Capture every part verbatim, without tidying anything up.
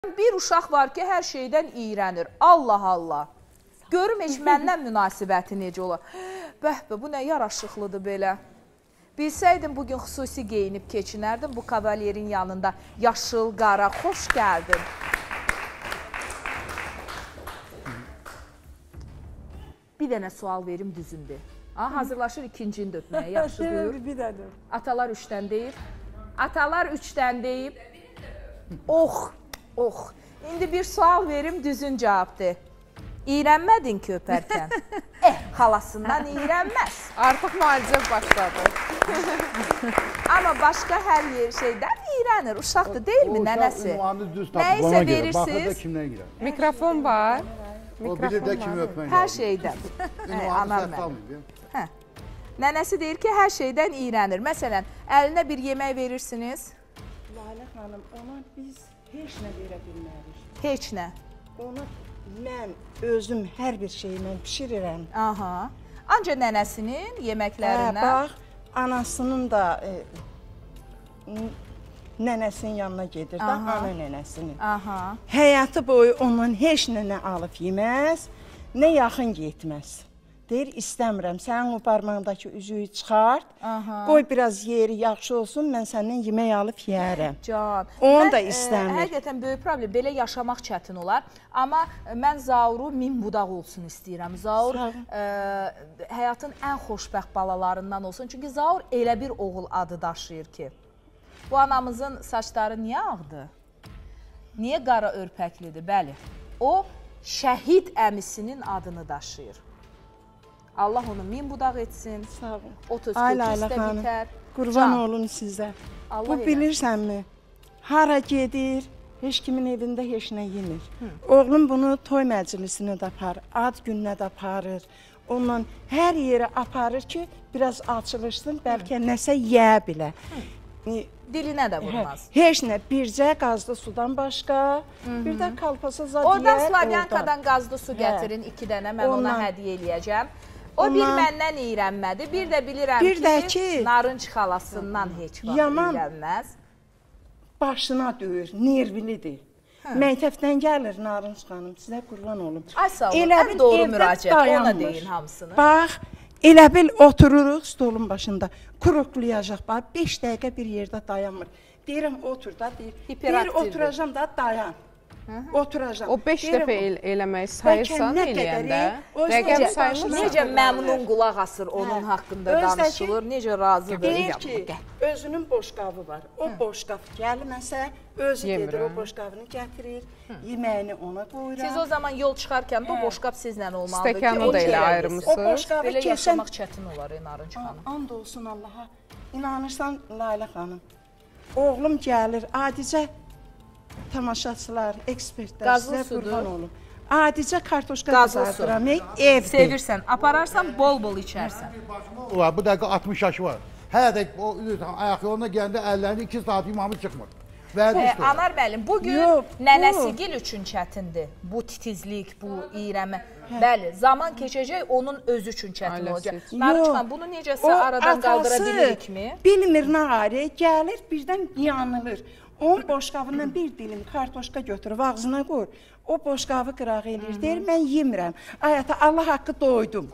Bir uşaq var ki, hər şeydən iyrənir. Allah Allah. Görüm heç məndən münasibəti necə olar. Bəh-bəh, bu nə yaraşıqlıdır belə. Bilsəydim, bugün xüsusi geyinib keçinərdim bu kavalyerin yanında. Yaşıl, qara, xoş gəldin. Bir dənə sual verim düzündür. Hazırlaşır ikincini dötməyə. Yaxşı, buyur. Bir dənə. Atalar üçdən deyib. Atalar üçdən deyib. Ox. Ox, indi bir sual verim, düzün cavabdır. İyrənmədin ki, öpərkən? Eh, xalasından iyrənməz. Artıq müalicə başladı. Amma başqa hər yer şeydən iyrənir. Uşaqdır, deyilmi nənəsi? Nəysə verirsiniz. Mikrofon var. O bilir də kimi öpmək. Hər şeydən. Anam mən. Nənəsi deyir ki, hər şeydən iyrənir. Məsələn, əlinə bir yemək verirsiniz. Lalə xanım, ona biz heç nə verə bilmərik. Heç nə? Onu mən özüm hər bir şeylə pişirirəm. Aha. Ancaq nənəsinin yeməklərindən... Hə, bax, anasının da e, nənəsinin yanına gedir da, ana nənəsinin. Aha. Həyatı boyu ondan heç nə nə alıb yeməz, nə yaxın getməz. Deyir, istəmirəm, sənin o parmağındakı üzüyü çıxart, qoy biraz yeri yaxşı olsun, mən səndən yemək alıb yiyərəm. Can. Onu da istəmir. Həqiqətən böyük problem, belə yaşamaq çətin olar. Amma mən Zauru min budaq olsun istəyirəm. Zaur həyatın ən xoşbəxt balalarından olsun. Çünki Zaur elə bir oğul adı daşıyır ki, bu anamızın saçları niyə ağdır? Niyə qara örpəklidir? Bəli, o şəhid əmisinin adını daşıyır. Allah onu min budaq etsin. Sağ olun. otuz köküsdə bitər. Qurban olun sizə. Bu bilirsənmi? Hara gedir, heç kimin evində heç nə yemir. Oğlum bunu toy məclisinə də aparır, ad gününə də aparır. Ondan hər yerə aparır ki, biraz açılışsın, bəlkə nəsə yeyə bilə. Dilinə də vurmaz. Heç nə, bircə qazlı sudan başqa, bir də kalpasa zad yiyər. Oradan Slavyankadan qazlı su gətirin, iki dənə, mən ona hədiyyə eləyəcəm. O bir məndən iyrənmədi, bir də bilirəm ki, narınc xalasından heç vaxt iyrənməz. Başına döyür, nervilidir. Məktəbdən gəlir Narınc xanım, sizə qurban olum. Ay sağ olun, ən doğru müraciət, ona deyin hamısını. Bax, elə bil otururuq stolun başında, kuruklayacaq, bax, beş dəqiqə bir yerdə dayanmır. Deyirəm, otur da, deyir, oturacam da, dayan. Oturacam. O beş dəfə eləmək sayırsan eləyəndə, rəqəm saymışsan. Necə məmnun qulaq asır onun haqqında danışılır, necə razıdır. Deyir ki, özünün boşqabı var. O boşqab gəlməsə, özü gedir, o boşqabını gətirir, yeməyini ona qoyuram. Siz o zaman yol çıxarkən bu boşqab sizlə olmalıdır ki, stəkanı da elə ayırmışsınız. Belə yaşamaq çətin olar, Narınc xanım. And olsun Allaha, inanırsan Layla xanım, oğlum gəlir, adicə tamaşaçılar, ekspertlər, sizə qurban olun. Adicə kartoşka qızardıram, evdir. Sevirsən, apararsan, bol-bol içərsən. Bu dəqiqə altmış yaşı var. Hər dəqiqə ayaq yoluna gələndə əllərində iki saat imamı çıxmır. Anar müəllim, bugün nənəsigil üçün çətindir. Bu titizlik, bu iyrəmə. Bəli, zaman keçəcək, onun özü üçün çətin olacaq. Narınc xanım, bunu necəsə aradan qaldıra bilirikmi? Bilmir nağarı, gəlir, birdən yanılır. Onun boşqabından bir dilim kartoşka götürüb ağzına qoyur. O boşqabı qıraq eləyir, deyir, mən yemirəm. Ayətə, Allah haqqı doydum.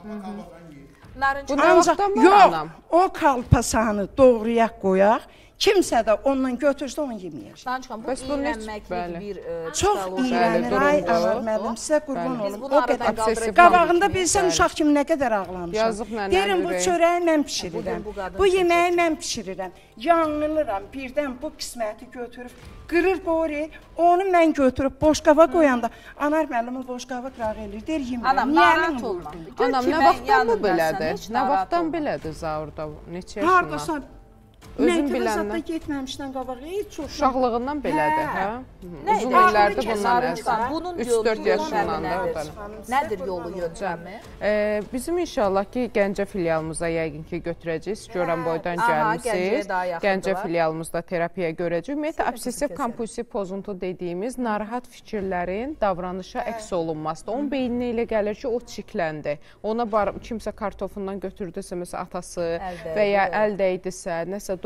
Ancaq yox, o kalpasanı doğrayaq qoyaq, kimsə də ondan götürsə onu yeməyər. Narınc xanım, bu iyrənməklik bir çox iyrənir, ay Anar müəllim, sizə qurban olun. Bunu aradan qaldırıb qabağında bilsən uşaq kimi nə qədər ağlamışam. Deyirəm, bu çörəyi mən pişirirəm, bu yeməyi mən pişirirəm. Yanılıram, birdən bu qisməti götürüb, qırır qoyur, onu mən götürüb boşqaba qoyanda, Anar müəllim o boşqabı qıraq eləyir, deyir, yemirəm. Anam, narahat olma. Anam, nə vaxtdan bu belədir? Nə vaxtdan belədir Zaurda? Neçə yaşından? Özün biləndə getməmişdən qabağa heç çox uşaqlığından belədir, hə? Uzun illərdir bundan əslən. üç dörd yaşından da. Nədir yolu yöntəmi? Bizim inşallah ki, Gəncə filialımızda yəqin ki, götürəcəyik. Görən boydan gəlmişsiniz. Gəncə filialımızda terapiya görəcəyik. Ümumiyyətlə, obsessiv-kompulsiv pozuntu dediyimiz narahat fikirlərin davranışa əks olunmasıdır. Onun beyninə elə gəlir ki, o çikləndi. Ona kimsə kartofundan götürdüsə, məsələn, atası və ya əl dəydisə, nəsə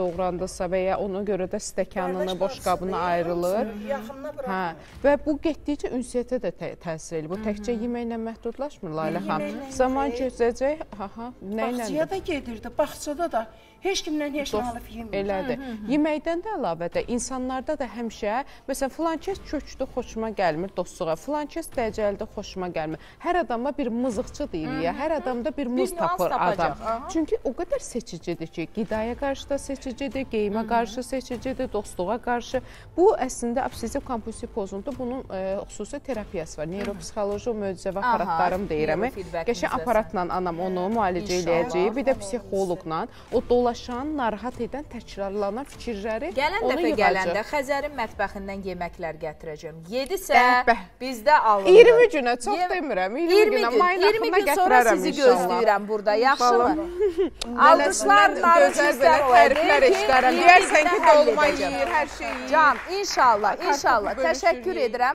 doğrandısa və ya ona görə də stəkanını, boşqabını ayrılır. Yaxınına bıraxmır. Hə, və bu getdikcə ünsiyyətə də tə təsir edir. Bu təkcə yeməklə məhdudlaşmır Lalə xanım. Zaman keçəcək, ha, nə ilə? Bağçaya da gedirdi, bağçada da. Heç kimdən heç nə alıb yemir. Elədir. Yeməkdən də əlavə də insanlarda da həmişə, məsələn, filankəs köçdü, xoşuma gəlmir dostluğa, filankəs dəcəldi, xoşuma gəlmir. Hər adama bir mızıqçı deyirik ya, hər adamda bir muz tapır adam. Çünki o qədər seçicidir ki, qidaya qarşı da seçicidir, geyimə qarşı seçicidir, dostluğa qarşı. Bu əslində obsessiv kompulsiv pozuntu, bunun xüsusi terapiyası var. Neuropsixoloji möcüzəvi aparatlarım deyirəm. Qəşəng aparatla anam onu müalicə eləyəcək, bir də psixoloqla o dolaşan, narahat edən, təkrarlanan fikirləri gələn onu dəfə yığacaq. gələndə Xəzərin mətbəxindən yeməklər gətirəcəm. yedisə bizdə alınır. iyirmi günə, çox demirəm. iyirmi günə, mayın iyirmi axırına gün sonra gətirərəm sizi inşallah. gözləyirəm burada, yaxşımı? Alqışlar, gözəl belə təriflər eşlərəm. Deyərsən ki, dolma yeyir, hər şey yeyir. Can, inşallah, inşallah. Təşəkkür edirəm.